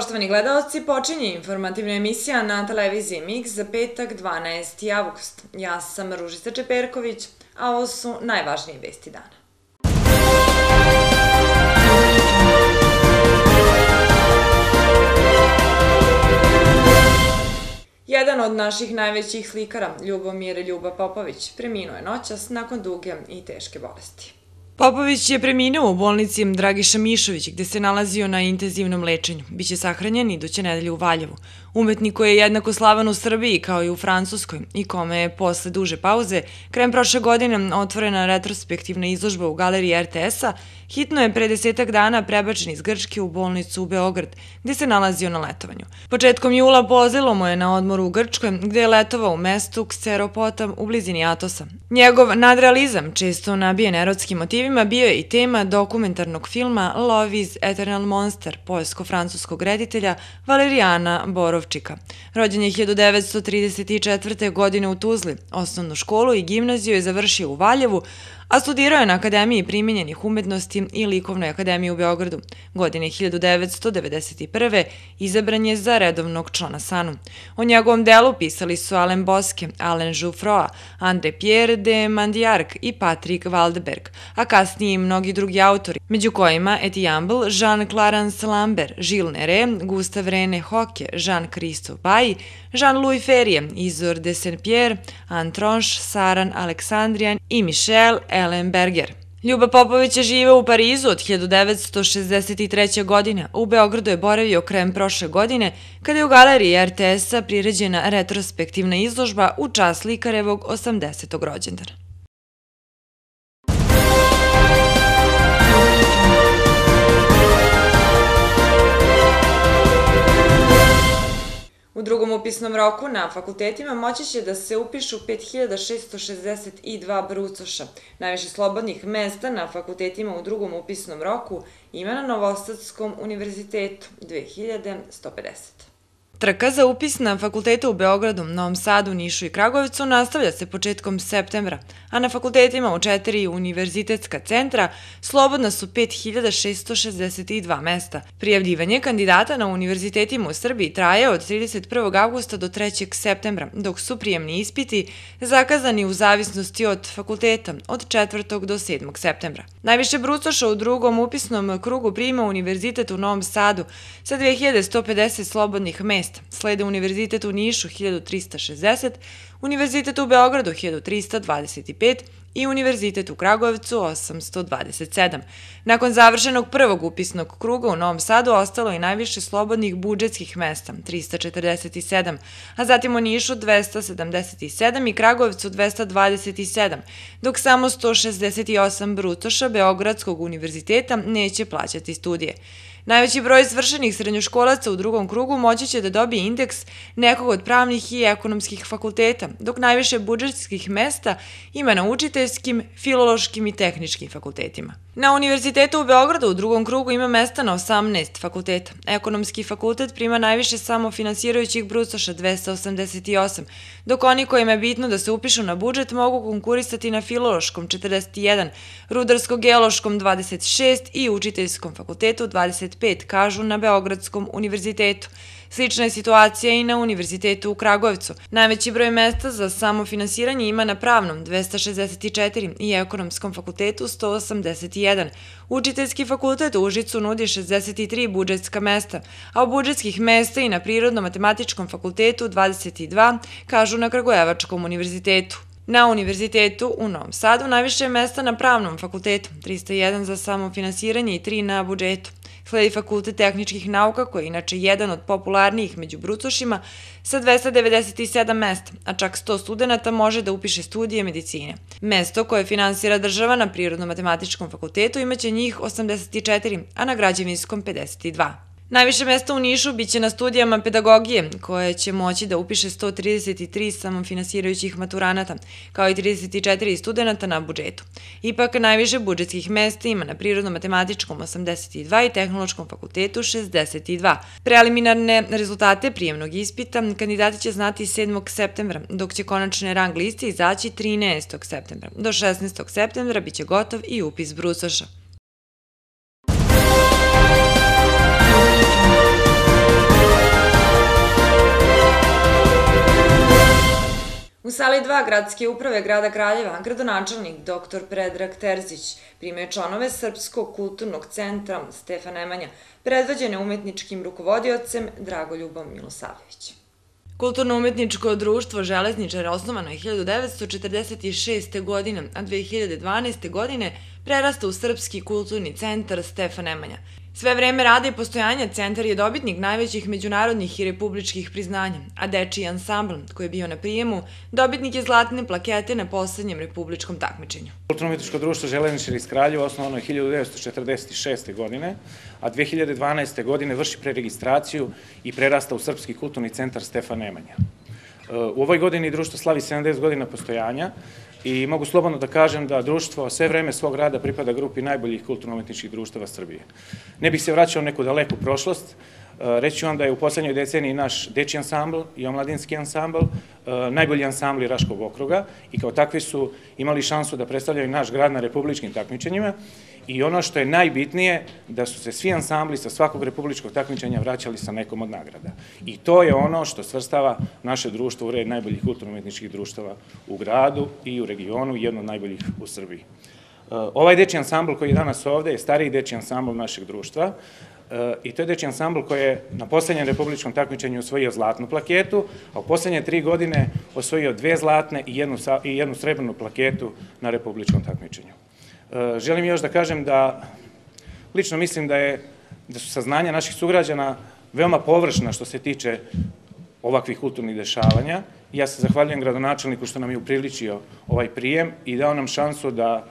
Poštovani gledalci, počinje informativna emisija na televiziji Mix za petak 12. avgust. Ja sam Ružica Čeperković, a ovo su najvažnije vesti dana. Jedan od naših najvećih slikara, Ljubomir Ljuba Popović, preminuo je noćas nakon duge i teške bolesti. Popović je preminuo u bolnici Dragiša Mišović, gde se nalazio na intenzivnom lečenju. Biće sahranjen iduće nedelje u Valjevu. Umetnik koji je jednako slavan u Srbiji kao i u Francuskoj i kome je posle duže pauze, krajem prošle godine otvorena retrospektivna izložba u galeriji RTS-a, hitno je pre 10 dana prebačen iz Grčke u bolnicu u Beograd, gde se nalazio na letovanju. Početkom jula pozelo mu je na odmoru u Grčkoj, gde je letovao u mestu Kseropotam u blizini Atosa. Njegov nadrealizam, često nabijen erotskim motivima, bio je i tema dokumentarnog filma Love is Eternal Monster poljsko-francuskog reditelja Valerijana Borovčika. Rođen je 1934. godine u Tuzli, osnovnu školu i gimnaziju je završio u Valjevu, a studirao je na Akademiji primenjenih umetnosti i Likovnoj akademiji u Beogradu. Godine 1991. izabran je za redovnog člana SANU. O njegovom delu pisali su Alain Bosque, Alain Jouffroy, André Pierre de Mandiarc i Patrick Waldberg, a kasnije i mnogi drugi autori, među kojima Etienne Jambl, Jean-Clarence Lambert, Gilles Neret, Gustave René Hocke, Jean-Christophe Bailly, Jean-Louis Ferrier, Isor de Saint-Pierre, Anne Tronche, Saran Aleksandrijan i Michel Ellenberger. Ljuba Popović je živeo u Parizu od 1963. godine, u Beogradu je boravio krajem prošle godine, kada je u galeriji RTS-a priređena retrospektivna izložba u čast slikarevog 80. rođendana. U drugom upisnom roku na fakultetima moći će da se upišu 5662 brucoša. Najviše slobodnih mesta na fakultetima u drugom upisnom roku ima na Novosadskom univerzitetu 2150. Trka za upis na fakultete u Beogradu, Novom Sadu, Nišu i Kragujevcu nastavlja se početkom septembra, a na fakultetima u 4 univerzitetska centra slobodna su 5662 mesta. Prijavljivanje kandidata na univerzitetima u Srbiji traje od 31. avgusta do 3. septembra, dok su prijemni ispiti zakazani u zavisnosti od fakulteta od 4. do 7. septembra. Najviše brucoša u drugom upisnom krugu prima Univerzitet u Novom Sadu sa 2150 slobodnih mesta. Slede Univerzitet u Nišu 1360, Univerzitet u Beogradu 1325 i Univerzitet u Kragujevcu 827. Nakon završenog prvog upisnog kruga u Novom Sadu ostalo je najviše slobodnih budžetskih mesta 347, a zatim u Nišu 277 i Kragujevcu 227, dok samo 168 brucoša Beogradskog univerziteta neće plaćati studije. Najveći broj svršenih srednjoškolaca u drugom krugu moći će da dobije indeks nekog od pravnih i ekonomskih fakulteta, dok najviše budžetskih mesta ima na učiteljskim, filološkim i tehničkim fakultetima. Na Univerzitetu u Beogradu u drugom krugu ima mesta na 18 fakulteta. Ekonomski fakultet prima najviše samofinansirajućih brucoša 288, dok oni kojima je bitno da se upišu na budžet mogu konkurisati na filološkom 41, rudarsko-geološkom 26 i učiteljskom fakultetu 25, kažu na Beogradskom univerzitetu. Slična je situacija i na Univerzitetu u Kragujevcu. Najveći broj mesta za samofinansiranje ima na Pravnom 264 i Ekonomskom fakultetu 181. Učiteljski fakultet u Užicu nudi 63 budžetska mesta, a u budžetskih mesta i na Prirodno-matematičkom fakultetu 22, kažu na Kragujevačkom univerzitetu. Na Univerzitetu u Novom Sadu najviše je mesta na Pravnom fakultetu, 301 za samofinansiranje i 3 na budžetu. Sledi Fakultet tehničkih nauka, koji je inače jedan od popularnijih među brucošima, sa 297 mesta, a čak 100 studenta može da upiše studije medicine. Mesto koje finansira država na Prirodno-matematičkom fakultetu imaće njih 84, a na Građevinskom 52. Najviše mesta u Nišu biće na studijama pedagogije, koje će moći da upiše 133 samofinansirajućih maturanata, kao i 34 studenta na budžetu. Ipak, najviše budžetskih mesta ima na Prirodno-matematičkom 82 i Tehnološkom fakultetu 62. Preliminarne rezultate prijemnog ispita kandidati će znati 7. septembra, dok će konačne rang liste izaći 13. septembra. Do 16. septembra biće gotov i upis brucoša. U sali 2 gradske uprave grada Kraljeva gradonačelnik dr. Predrag Terzić primio članove Srpskog kulturnog centra Stefan Nemanja, predvođene umetničkim rukovodiocem Dragoljubom Milosavljevićem. Kulturno-umetničko društvo Železničar osnovano je 1946. godine, a 2012. godine prerasta u Srpski kulturni centar Stefan Nemanja. Sve vreme rada i postojanja centar je dobitnik najvećih međunarodnih i republičkih priznanja, a dečiji ansambl, koji je bio na prijemu, dobitnik je zlatne plakete na poslednjem republičkom takmičenju. Kulturno-umetničko društvo Železničar iz Kraljeva osnovano je 1946. godine, a 2012. godine vrši preregistraciju i prerasta u Srpski kulturni centar Stefan Nemanja. U ovoj godini društvo slavi 70 godina postojanja i mogu slobodno da kažem da društvo sve vreme svog rada pripada grupi najboljih kulturno-umetničkih društava Srbije. Ne bih se vraćao u neku daleku prošlost, reći vam da je u poslednjoj deceniji naš dečiji ansambl i omladinski ansambl najbolji ansambli Raškog okruga i kao takvi su imali šansu da predstavljaju naš grad na republičkim takmičenjima i ono što je najbitnije da su se svi ansambli sa svakog republičkog takmičenja vraćali sa nekom od nagrada. I to je ono što svrstava naše društvo u red najboljih kulturno-umetničkih društava u gradu i u regionu, jedno od najboljih u Srbiji. Ovaj dečiji ansambl koji je danas ovde je stariji dečiji ansambl našeg društva i to je dečiji ansambl koji je na poslednjem republičkom takmičenju osvojio zlatnu plaketu, a u poslednje 3 godine osvojio 2 zlatne i jednu srebrnu plaketu na republičkom takmičenju. Želim još da kažem da lično mislim da su saznanja naših sugrađana veoma površna što se tiče ovakvih kulturnih dešavanja. Ja se zahvaljujem gradonačelniku što nam je upriličio ovaj prijem i dao nam šansu da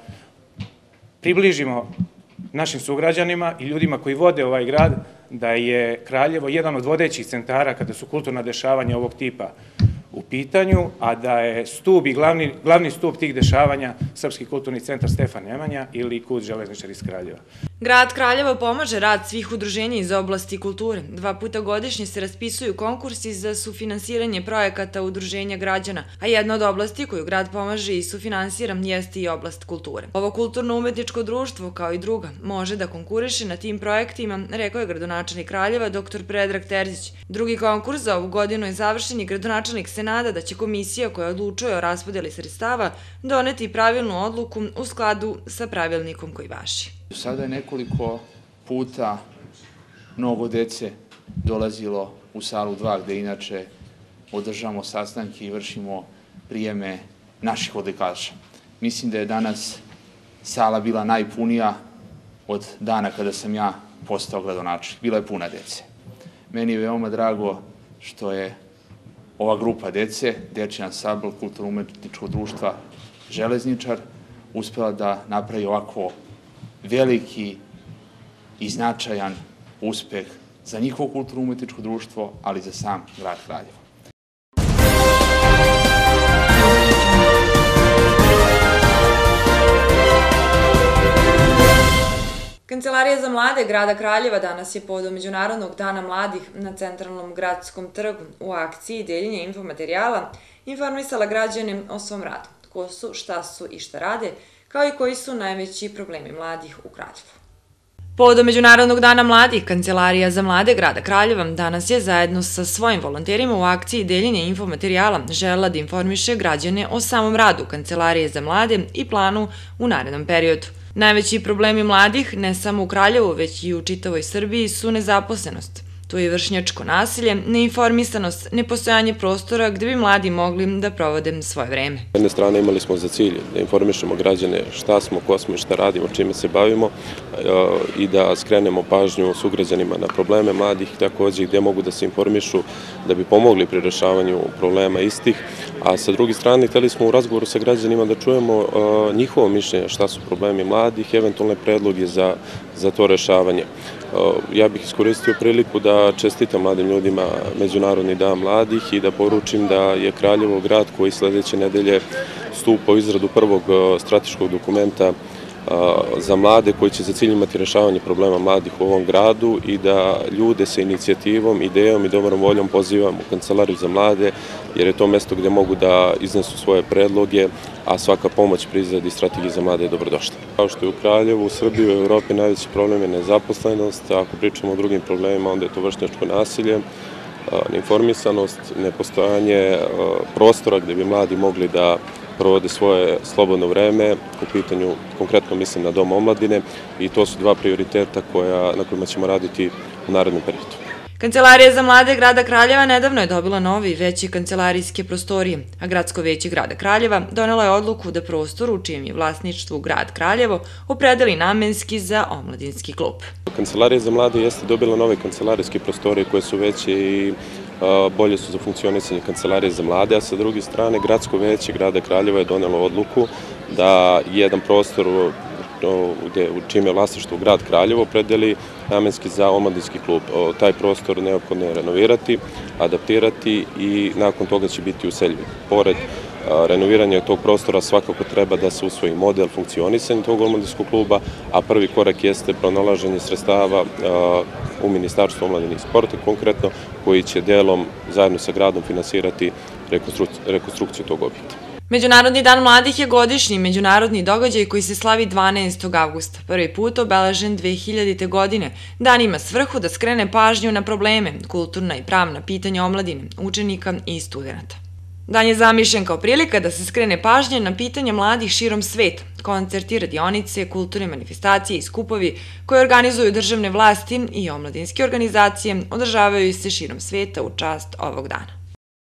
približimo našim sugrađanima i ljudima koji vode ovaj grad da je Kraljevo jedan od vodećih centara kada su kulturna dešavanja ovog tipa u pitanju, a da je stub i glavni stub tih dešavanja Srpski kulturni centar Stefan Nemanja ili KUD Železničar iz Kraljeva. Grad Kraljevo pomaže rad svih udruženja iz oblasti kulture. 2 puta godišnje se raspisuju konkursi za sufinansiranje projekata udruženja građana, a jedna od oblasti koju grad pomaže i sufinansira jeste i oblast kulture. Ovo kulturno-umetničko društvo, kao i druga, može da konkuriše na tim projektima, rekao je gradonačelnik Kraljeva dr. Predrag Terzić. Drugi konkurs za ovu godinu je završen i gradonačelnik se nada da će komisija koja odlučuje o raspodeli sredstava doneti pravilnu odluku u skladu sa pravilnikom koji važi. Sada je nekoliko puta mnogo dece dolazilo u salu 2 gde inače održavamo sastanke i vršimo prijeme naših odlikaša. Mislim da je danas sala bila najpunija od dana kada sam ja postao gradonačelnik. Bila je puna dece. Meni je veoma drago što je ova grupa dece, dečiji ansambl Kulturno-umetničkog društva Železničar, uspela da napravi ovako veliki i značajan uspeh za njihovo kulturno-umetničko društvo, ali i za sam grad Kraljevo. Kancelarija za mlade grada Kraljeva danas je povodom Međunarodnog dana mladih na centralnom gradskom trgu u akciji deljenja infomaterijala informisala građane o svom radu, ko su, šta su i šta rade, kao i koji su najveći problemi mladih u Kraljevu. Povodom Međunarodnog dana mladih, Kancelarija za mlade grada Kraljeva danas je zajedno sa svojim volonterima u akciji deljenja infomaterijala želela da informiše građane o samom radu Kancelarije za mlade i planu u narednom periodu. Najveći problemi mladih, ne samo u Kraljevu, već i u čitavoj Srbiji, su nezaposlenost. Tu je vršnjačko nasilje, neinformisanost, nepostojanje prostora gde bi mladi mogli da provode svoje vreme. S jedne strane imali smo za cilj da informišemo građane šta smo, ko smo i šta radimo, čime se bavimo i da skrenemo pažnju sugrađanima na probleme mladih, takođe gde mogu da se informišu da bi pomogli pri rešavanju problema istih, a sa druge strane hteli smo u razgovoru sa građanima da čujemo njihovo mišljenje šta su problemi mladih, eventualne predloge za to rešavanje. Ja bih iskoristio priliku da čestitam mladim ljudima Međunarodni dan mladih i da poručim da je Kraljevo grad koji sledeće nedelje stupa u izradu prvog strateškog dokumenta za mlade koji će za cilj imati rešavanje problema mladih u ovom gradu i da ljude sa inicijativom, idejom i dobrom voljom pozivam u Kancelariju za mlade, jer je to mesto gde mogu da iznesu svoje predloge, a svaka pomoć pri izradi strategije za mlade je dobrodošla. Kao što je u Kraljevu, u Srbiji i u Evropi najveći problem je nezaposlenost, a ako pričamo o drugim problemima, onda je to vršnjačko nasilje. neinformisanost, nepostojanje prostora gdje bi mladi mogli da provode svoje slobodno vreme, u pitanju konkretno mislim na Dom omladine, i to su dva prioriteta na kojima ćemo raditi u narednom periodu. Kancelarija za mlade grada Kraljeva nedavno je dobila nove i veće kancelarijske prostorije, a Gradsko veće grada Kraljeva donelo je odluku da prostor u čijem je vlasništvu grad Kraljevo opredeli namenski za omladinski klub. Kancelarija za mlade jeste dobila nove kancelarijske prostorije koje su veće i bolje su za funkcionisanje kancelarije za mlade, a sa druge strane Gradsko veće grada Kraljeva je donelo odluku da jedan prostor u čijem je vlasništvo grad Kraljevo opredeli namenski za omladinski klub. Taj prostor neophodno je renovirati, adaptirati i nakon toga će biti useljiv. Pored renoviranja tog prostora svakako treba da se usvoji model funkcionisanja tog omladinskog kluba, a prvi korak jeste pronalaženje sredstava u Ministarstvu omladine i sporta konkretno, koji će delom zajedno sa gradom finansirati rekonstrukciju tog objekta. Međunarodni dan mladih je godišnji međunarodni događaj koji se slavi 12. avgusta, prvi put obeležen 2000. godine. Dan ima svrhu da skrene pažnju na probleme, kulturna i pravna pitanja omladine, učenika i studenta. Dan je zamišljen kao prilika da se skrene pažnja na pitanja mladih širom sveta, koncerti, radionice, kulturne manifestacije i skupovi koje organizuju državne vlasti i omladinske organizacije održavaju se širom sveta u čast ovog dana.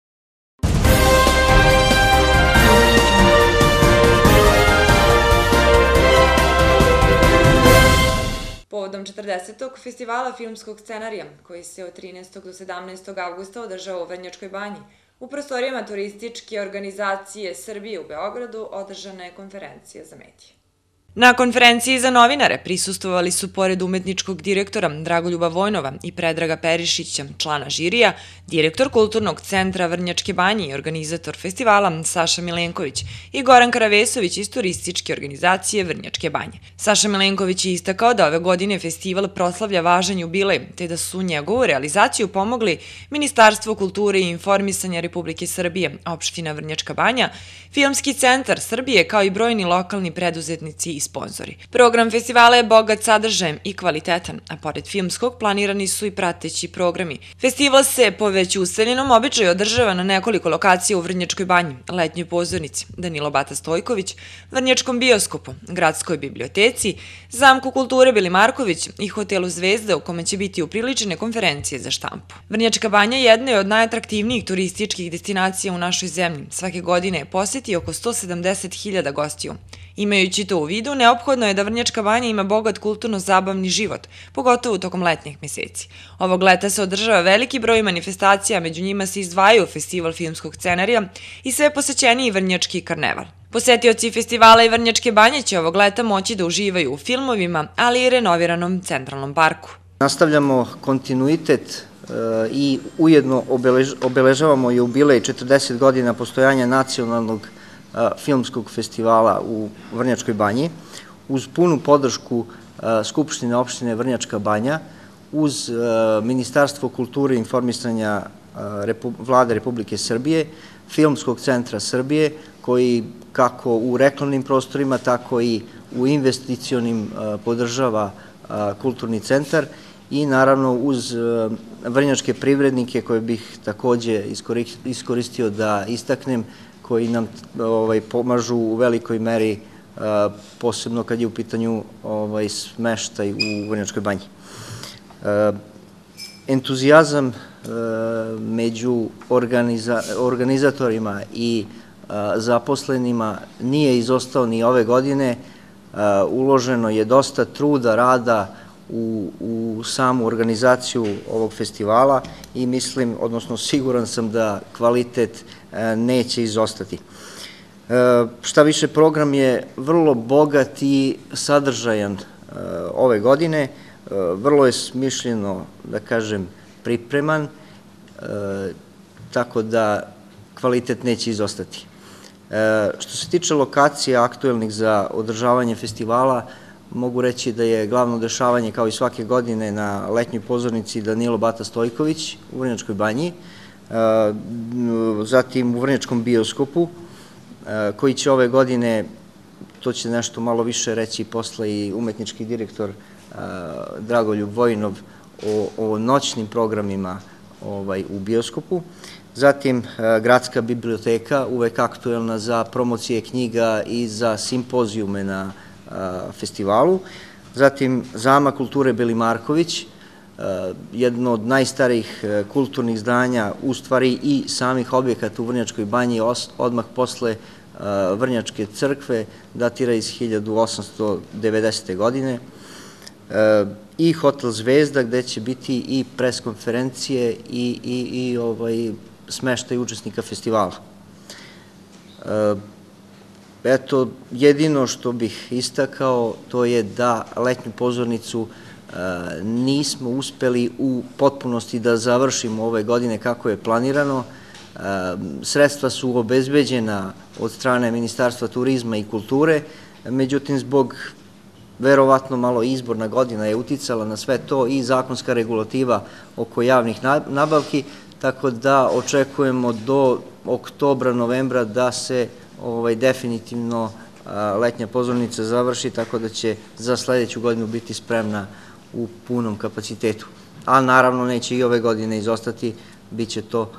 Povodom 40. festivala filmskog scenarija, koji se od 13. do 17. avgusta održava u Vrnjačkoj banji, u prostorijama turističke organizacije Srbije u Beogradu održana je konferencija za medije. Na konferenciji za novinare prisustvovali su pored umetničkog direktora Dragoljuba Vojnova i Predraga Perišića, člana žirija, direktor Kulturnog centra Vrnjačke banje i organizator festivala Saša Milenković i Goran Karavesović iz turističke organizacije Vrnjačke banje. Saša Milenković je istakao da ove godine festival proslavlja važan jubilej, te da su njegovu realizaciju pomogli Ministarstvo kulture i informisanja Republike Srbije, opština Vrnjačka banja, Filmski centar Srbije kao i brojni lokalni preduzetnici i sponzori. Program festivala je bogat sadržajem i kvalitetan, a pored filmskog planirani su i prateći programi. Festival se po već useljenom običaju održava na nekoliko lokacija u Vrnjačkoj banji, Letnjoj pozornici, Danilo Bata Stojković, Vrnjačkom bioskopu, Gradskoj biblioteci, Zamku kulture Bili Marković i hotelu Zvezda u kome će biti upriličene konferencije za štampu. Vrnjačka banja jedna je od najatraktivnijih turističkih destinacija u našoj zemlji. Svake godine je poseti oko 170.000 gostiju. Imajući to u vidu, neophodno je da Vrnjačka banja ima bogat kulturno-zabavni život, pogotovo tokom letnjih meseci. Ovog leta se održava veliki broj manifestacija, među njima se izdvajaju Festival filmskog scenarija i sve posećeniji Vrnjački karneval. Posetioci festivala i Vrnjačke banje će ovog leta moći da uživaju u filmovima, ali i renoviranom centralnom parku. Nastavljamo kontinuitet i ujedno obeležavamo jubilej 40 godina postojanja nacionalnog filmskog festivala u Vrnjačkoj banji, uz punu podršku Skupštine opštine Vrnjačka banja, uz Ministarstvo kulture i informisanja Vlade Republike Srbije, Filmskog centra Srbije, koji kako u reklamnim prostorima, tako i u investicionim podržava kulturni centar i naravno uz vrnjačke privrednike koje bih takođe iskoristio da istaknem, koji nam pomažu u velikoj meri, posebno kad je u pitanju smeštaj u Vrnjačkoj banji. Entuzijazam među organizatorima i zaposlenima nije izostao ni ove godine. Uloženo je dosta truda, rada u samu organizaciju ovog festivala i mislim, odnosno siguran sam da kvalitet neće izostati. Šta više, program je vrlo bogat i sadržajan ove godine, vrlo je smišljeno, da kažem, pripreman, tako da kvalitet neće izostati. Što se tiče lokacija aktuelnih za održavanje festivala, mogu reći da je glavno dešavanje kao i svake godine na Letnjoj pozornici Danilo Bata Stojković u Vrnjačkoj banji, zatim u Vrnjačkom bioskopu, koji će ove godine, to će nešto malo više reći posle i umetnički direktor Dragoljub Vojnov, o noćnim programima u bioskopu. Zatim Gradska biblioteka, uvek aktuelna za promocije knjiga i za simpozijume na festivalu. Zatim Zamak kulture Beli Marković, jedno od najstarijih kulturnih zdanja, u stvari i samih objekata u Vrnjačkoj banji, odmah posle Vrnjačke crkve, datira iz 1890. godine. I Hotel Zvezda, gde će biti i preskonferencije i smeštaj učesnika festivala. Eto, jedino što bih istakao, to je da letnju pozornicu nismo uspeli u potpunosti da završimo ove godine kako je planirano. Sredstva su obezbeđena od strane Ministarstva turizma i kulture, međutim, zbog verovatno malo izborna godina je uticala na sve to i zakonska regulativa oko javnih nabavki, tako da očekujemo do oktobra, novembra da se definitivno letnja pozornica završi, tako da će za sledeću godinu biti spremna u punom kapacitetu. A naravno neće i ove godine izostati, bit će to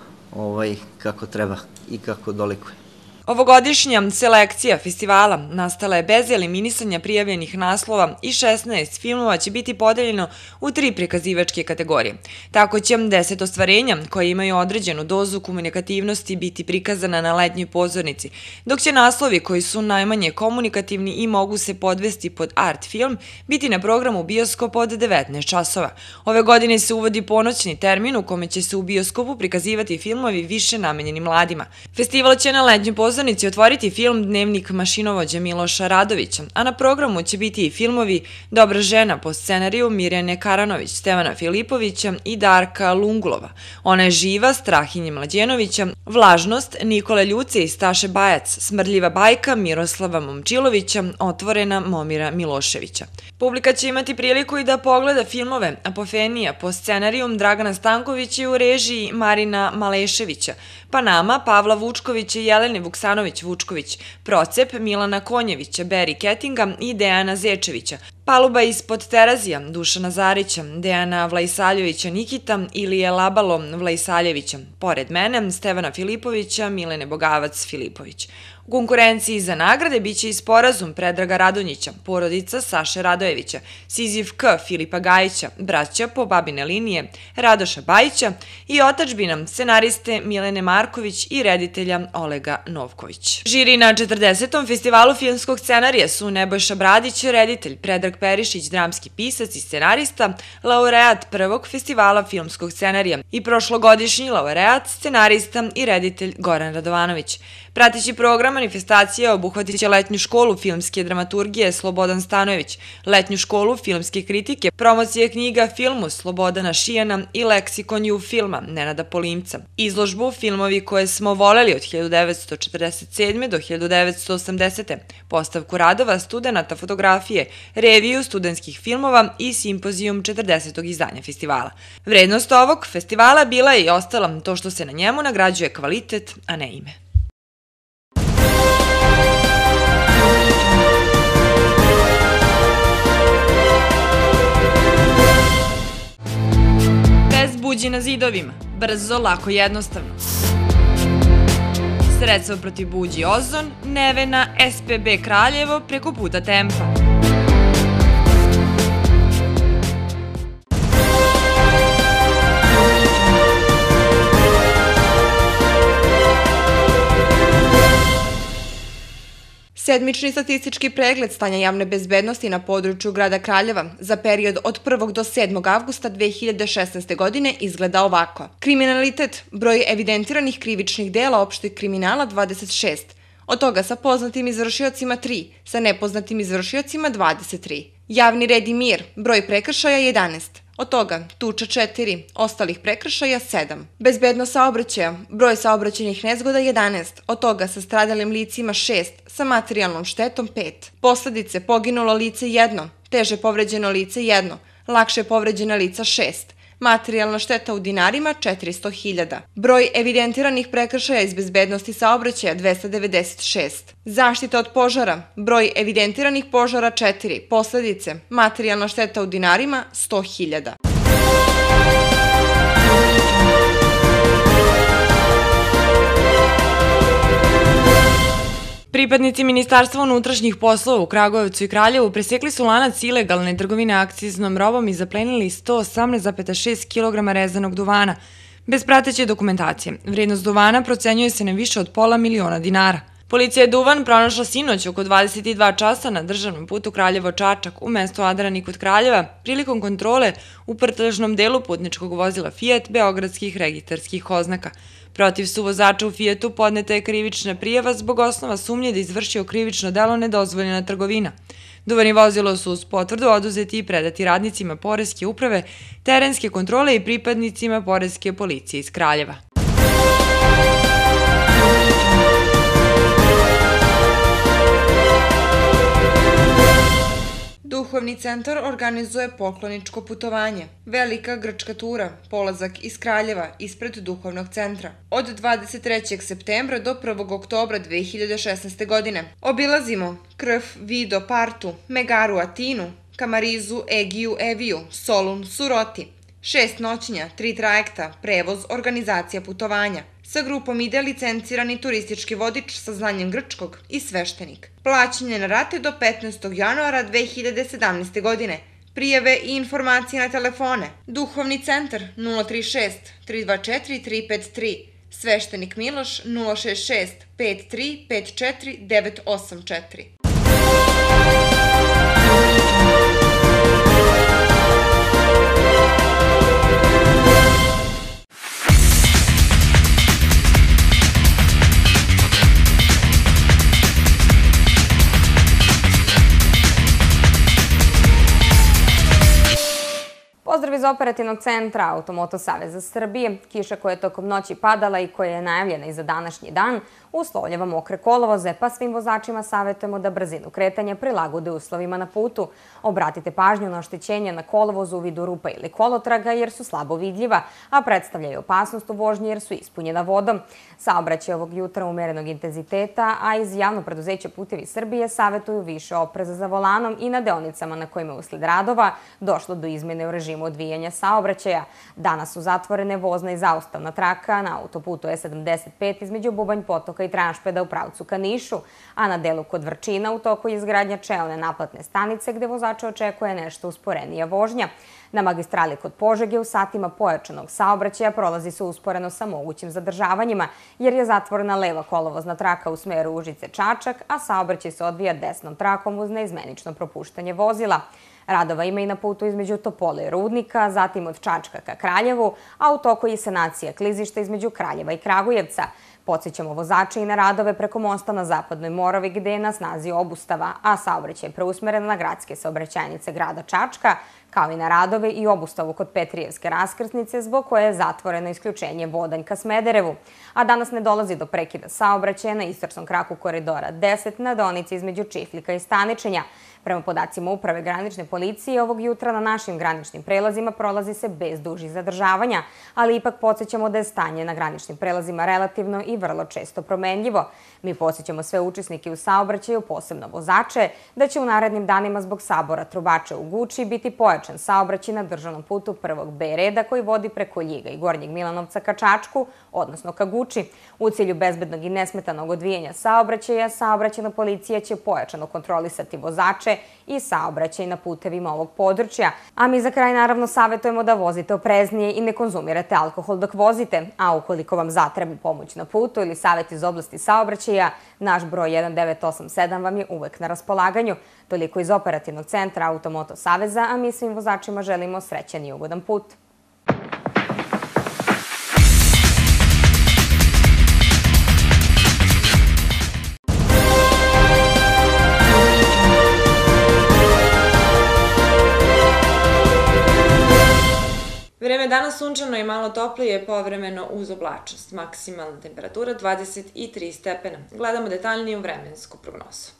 kako treba i kako dolikuje. Ovogodišnja selekcija festivala nastala je bez eliminisanja prijavljenih naslova i 16 filmova će biti podeljeno u 3 prikazivačke kategorije. Tako će 10 ostvarenja koje imaju određenu dozu komunikativnosti biti prikazana na letnjoj pozornici, dok će naslovi koji su najmanje komunikativni i mogu se podvesti pod art film biti na programu bioskopa od 19 časova. Ove godine se uvodi ponoćni termin u kome će se u bioskopu prikazivati filmovi više namenjeni mladima. Festival će na letnjoj pozornici otvoriti film Dnevnik mašinovođa Miloša Radovića, a na programu će biti i filmovi Dobra žena po scenariju Mirjane Karanović, Stevana Filipovića i Darka Lungulova, Ona je živa Strahinje Mlađenovića, Vlažnost Nikole Ljuce i Staše Bajac, Smrdljiva bajka Miroslava Momčilovića, Otvorena Momira Miloševića. Publika će imati priliku i da pogleda filmove Apofenija po scenariju Dragana Stankovića i u režiji Marina Maleševića, Panama Pavla Vučkovića i Jelene Vuksanović-Vučković, Procep Milana Konjevića, Beri Kettinga i Dejana Zečevića, Paluba ispod Terazija Dušana Zarića, Dejana Vlajsaljevića Nikita, Ilije Labalo Vlajsaljevića, Pored mene Stevana Filipovića, Milene Bogavac Filipović. U konkurenciji za nagrade biće i Sporazum Predraga Radonjića, Porodica Saše Radojevića, Sizif K Filipa Gajića, Braća po babine linije Radoša Bajića i Otadžbina scenariste Milene Marković i reditelja Olega Novković. Žiri na 40. festivalu filmskog scenarija su Nebojša Bradić, reditelj, Predrag Perišić, dramski pisac i scenarista, laureat prvog festivala filmskog scenarija i prošlogodišnji laureat, scenarista i reditelj Goran Radovanović. Prateći program manifestacije obuhvatit će letnju školu filmske dramaturgije Slobodan Stanojević, letnju školu filmske kritike, promocije knjiga filmu Slobodana Šijana i leksikon ju filma Nenada Polimca, izložbu Filmovi koje smo voleli od 1947. do 1980. postavku radova studenata fotografije, reviju studentskih filmova i simpozijum 40. izdanja festivala. Vrednost ovog festivala bila je i ostala to što se na njemu nagrađuje kvalitet, a ne ime. Buđi na zidovima. Brzo, lako, jednostavno. Sredstvo protiv buđi ozon, Nevena, SPB Kraljevo preko puta Tempa. Sedmični statistički pregled stanja javne bezbednosti na području grada Kraljeva za period od 1. do 7. avgusta 2016. godine izgleda ovako. Kriminalitet, broj evidentiranih krivičnih dela opšteg kriminala 26, od toga sa poznatim izvršiocima 3, sa nepoznatim izvršiocima 23. Javni red i mir, broj prekršaja 11, od toga tuča 4, ostalih prekršaja 7. Bezbednost saobraćaja, broj saobraćajnih nezgoda 11, od toga sa stradalim licima 6, sa materijalnom štetom 5. Posledice, poginulo lice 1, teže povređeno lice 1, lakše povređena lica 6. Materijalna šteta u dinarima 400.000. Broj evidentiranih prekršaja iz bezbednosti saobraćaja 296. Zaštita od požara, broj evidentiranih požara 4. Posledice, materijalna šteta u dinarima 100.000. Pripadnici Ministarstva unutrašnjih poslova u Kragujevcu i Kraljevu presekli su lanac ilegalne trgovine akciznom robom i zaplenili 118,6 kg rezanog duvana, bez prateće dokumentacije. Vrednost duvana procenjuje se na više od $500.000. Policija je duvan pronašla sinoć oko 22 časa na državnom putu Kraljevo-Čačak u mestu Adrani kod Kraljeva prilikom kontrole u prtlžnom delu putničkog vozila Fiat beogradskih registarskih oznaka. Protiv su vozača u Fijatu podneta je krivična prijava zbog osnova sumnje da izvršio krivično delo nedozvoljena trgovina. Duvan i vozilo su uz potvrdu oduzeti i predati radnicima Poreske uprave, terenske kontrole i pripadnicima Poreske policije iz Kraljeva. Duhovni centar organizuje pokloničko putovanje. Velika grčka tura, polazak iz Kraljeva ispred duhovnog centra. Od 23. septembra do 1. oktobra 2016. godine. Obilazimo Krf, Vido, Partu, Megaru, Atinu, Kamarizu, Egiju, Eviju, Solun, Suroti. 6 noćenja, 3 trajekta, prevoz, organizacija putovanja. Sa grupom ide licencirani turistički vodič sa znanjem grčkog i sveštenik. Plaćanje na rate do 15. januara 2017. godine. Prijave i informacije na telefone. Duhovni centar 036 324 353. Sveštenik Miloš 066 53 54 984. Pozdrav iz operativnog centra Automoto Saveza Srbije. Kiša koja je tokom noći padala i koja je najavljena i za današnji dan uslovljava mokre kolovoze, pa svim vozačima savjetujemo da brzinu kretanja prilagode uslovima na putu. Obratite pažnju na oštećenja na kolovozu u vidu rupa ili kolotraga jer su slabo vidljiva, a predstavljaju opasnost u vožnji jer su ispunjena vodom. Saobraćaj ovog jutra umerenog intenziteta, a iz Javno preduzeće Putevi Srbije savjetuju više opreza za volanom i na deonicama na kojima usled radova došlo do izmene u režimu odvijanja saobraćaja. Danas su zatvorene vozna i zaustavna traka na autoputu E75 između Bubanj Potoka i Tranšpeda u pravcu ka Nišu, a na delu kod Vrčina u toku je izgradnja čelne naplatne stanice gde vozača očekuje nešto usporenija vožnja. Na magistrali kod Požege u satima pojačanog saobraćaja prolazi se usporeno sa mogućim zadržavanjima jer je zatvorena leva kolovozna traka u smeru Užice-Čačak, a saobraćaj se odvija desnom trakom uz neizmenično propuštanje vozila. Radova ima i na putu između Topole i Rudnika, zatim od Čačka ka Kraljevu, a u toku je sanacija klizišta između Kraljeva i Kragujevca. Podsjećamo vozače i na radove preko mosta na Zapadnoj Moravi gde je na snazi obustava, a saobraćaj je preusmeren na gradske saobraćajnice grada Čačka, kao i na radove i obustavu kod Petrijevske raskrsnice zbog koje je zatvoreno isključenje Vodanj ka Smederevu. A danas ne dolazi do prekida saobraćaja na istočnom kraku koridora 10 na deonici između Čifljika i Staničenja. Prema podacima Uprave granične policije, ovog jutra na našim graničnim prelazima prolazi se bez dužih zadržavanja, ali ipak podsjećamo da je stanje na graničnim prelazima relativno i vrlo često promenljivo. Mi podsjećamo sve učesnike u saobraćaju, posebno vozače, da će u narednim danima zbog sabora trubača u Guči biti pojačan saobraćaj na državnom putu prvog B reda koji vodi preko Ljiga i Gornjeg Milanovca ka Čačku, odnosno ka Guči. U cilju bezbednog i nesmetanog odvijanja saobraćaja, saobraćajna policija će pojačano kontrolisati vozače i saobraćaj na putevima ovog područja. A mi za kraj naravno savjetujemo da vozite opreznije i ne konzumirate alkohol dok vozite. A ukoliko vam zatreba pomoć na putu ili savjet iz oblasti saobraćaja, naš broj 1987 vam je uvek na raspolaganju. Toliko iz operativnog centra Automoto Saveza, a mi svim vozačima želimo srećan i ugodan put. Vreme danas sunčano i malo toplije, povremeno uz oblačnost. Maksimalna temperatura 23 stepena. Gledamo detaljniju vremensku prognozu.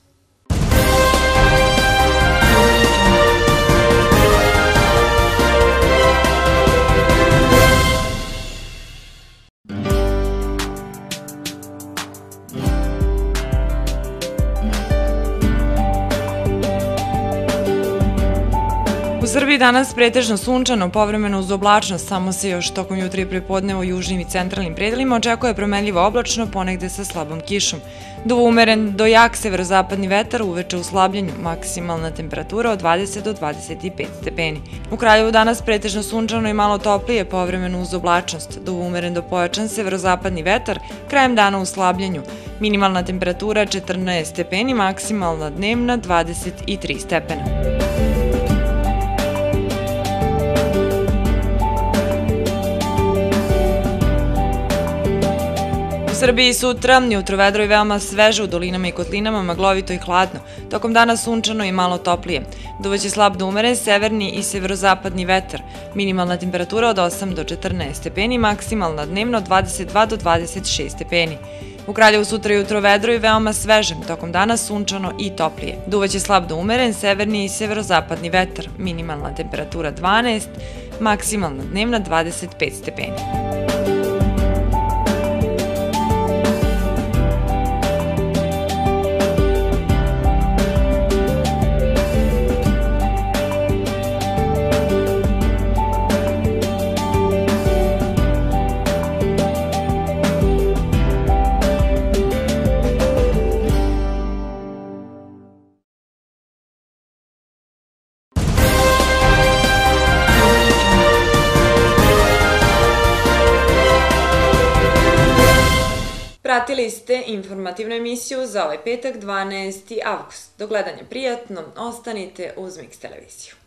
U Srbiji danas pretežno sunčano, povremeno uz oblačnost, samo se još tokom jutra i prepodneva u južnim i centralnim predelima očekuje promenljivo oblačno, ponegde sa slabom kišom. Duvo umeren do jak severozapadni vetar, uveče u slabljenju, maksimalna temperatura od 20 do 25 stepeni. U Kraljevu danas pretežno sunčano i malo toplije, povremeno uz oblačnost. Duvo umeren do pojačan severozapadni vetar, krajem dana u slabljenju. Minimalna temperatura 14 stepeni, maksimalna dnevna 23 stepena. U Srbiji sutra jutro vedro i veoma sveže, u dolinama i kotlinama maglovito i hladno. Tokom dana sunčano i malo toplije. Duvaće slab do umeren severni i severozapadni vetar. Minimalna temperatura od 8 do 14 stepeni, maksimalna dnevno od 22 do 26 stepeni. U Kraljevu sutra jutro vedro i veoma sveže, tokom dana sunčano i toplije. Duvaće slab do umeren severni i severozapadni vetar. Minimalna temperatura 12, maksimalna dnevna 25 stepeni. Pratili ste informativnu emisiju za ovaj petak 12. avgust. Do gledanja prijatno, ostanite uz Mix televiziju.